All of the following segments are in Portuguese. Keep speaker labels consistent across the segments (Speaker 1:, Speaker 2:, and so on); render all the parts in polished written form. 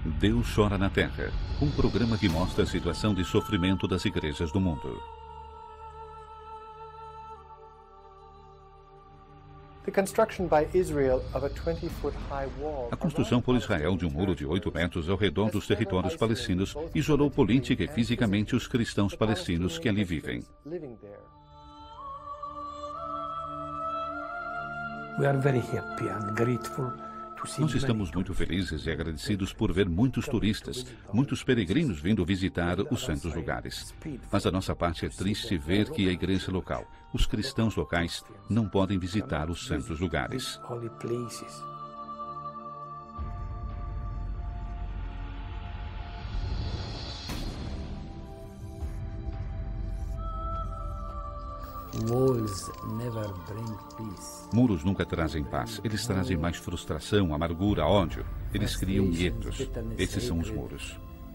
Speaker 1: Deus chora na Terra, um programa que mostra a situação de sofrimento das igrejas do mundo. A construção por Israel de um muro de 8 metros ao redor dos territórios palestinos isolou política e fisicamente os cristãos palestinos que ali vivem. Nós estamos muito felizes e agradecidos por ver muitos turistas, muitos peregrinos vindo visitar os santos lugares. Mas a nossa parte é triste ver que a igreja local, os cristãos locais, não podem visitar os santos lugares. Muros nunca trazem paz. Eles trazem mais frustração, amargura, ódio. Eles criam guetos. Esses são os muros.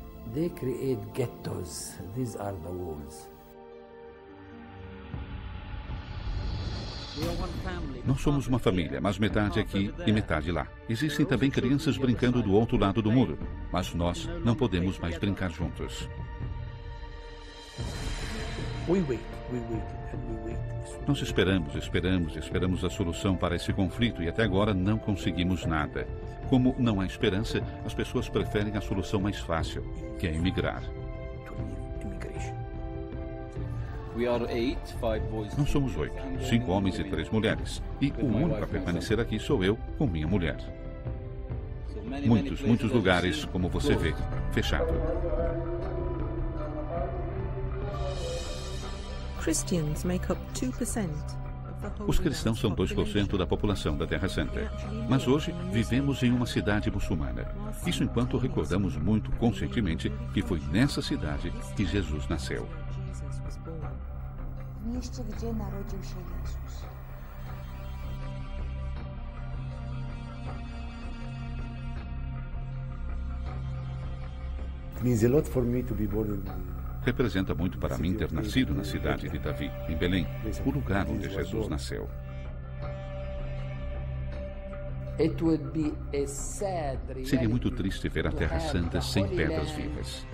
Speaker 1: Nós somos uma família, mas metade aqui e metade lá. Existem também crianças brincando do outro lado do muro, mas nós não podemos mais brincar juntos. Nós esperamos a solução para esse conflito e até agora não conseguimos nada. Como não há esperança, as pessoas preferem a solução mais fácil, que é emigrar. Nós somos 8, 5 homens e 3 mulheres. E o único a permanecer aqui sou eu com minha mulher. Muitos lugares, como você vê, fechado. Os cristãos são 2% da população da Terra Santa. Mas hoje vivemos em uma cidade muçulmana. Isso enquanto recordamos muito conscientemente que foi nessa cidade que Jesus nasceu. Representa muito para mim ter nascido na cidade de Davi, em Belém, o lugar onde Jesus nasceu. Seria muito triste ver a Terra Santa sem pedras vivas.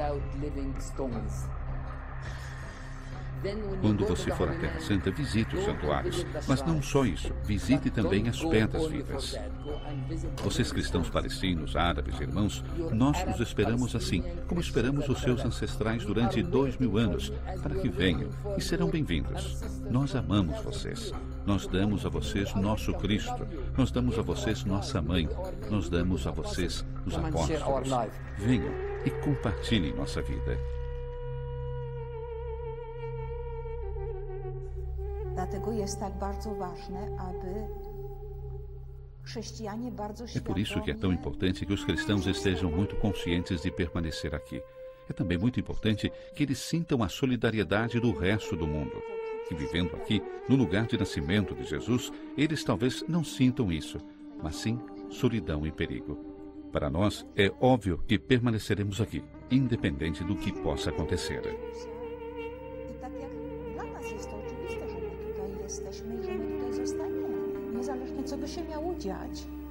Speaker 1: Quando você for à Terra Santa, visite os santuários. Mas não só isso, visite também as pedras vivas. Vocês cristãos palestinos, árabes, irmãos, nós os esperamos assim, como esperamos os seus ancestrais durante 2000 anos, para que venham e serão bem-vindos. Nós amamos vocês. Nós damos a vocês nosso Cristo. Nós damos a vocês nossa mãe. Nós damos a vocês os apóstolos. Venham e compartilhem nossa vida. É por isso que é tão importante que os cristãos estejam muito conscientes de permanecer aqui. É também muito importante que eles sintam a solidariedade do resto do mundo. Que vivendo aqui, no lugar de nascimento de Jesus, eles talvez não sintam isso, mas sim solidão e perigo. Para nós, é óbvio que permaneceremos aqui, independente do que possa acontecer.
Speaker 2: Jesteśmy i że my tutaj zostaniemy, niezależnie co by się miało dziać.